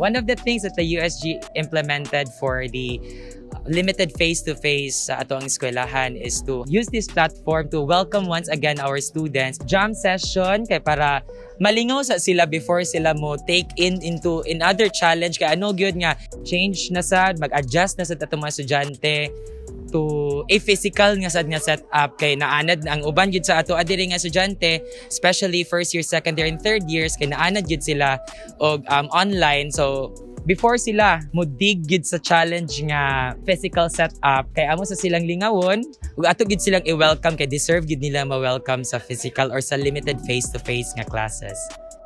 One of the things that the USG implemented for the limited face-to-face sa atong eskwelahan is to use this platform to welcome once again our students. Jam session kay para malingaw sa sila before sila mo take into other challenge kay ano gyud nga change na sad, mag-adjust na sa atong mga estudyante to a physical nga sad nga setup kay naanad ang uban gyud sa ato adiri nga estudyante, especially first year, second year and third years kay naanad gyud sila og online. So before sila mo dig gid sa challenge nga physical setup kay amo sa silang lingawon ug ato gid silang i-welcome kay deserve gid nila ma-welcome sa physical or sa limited face-to-face nga classes.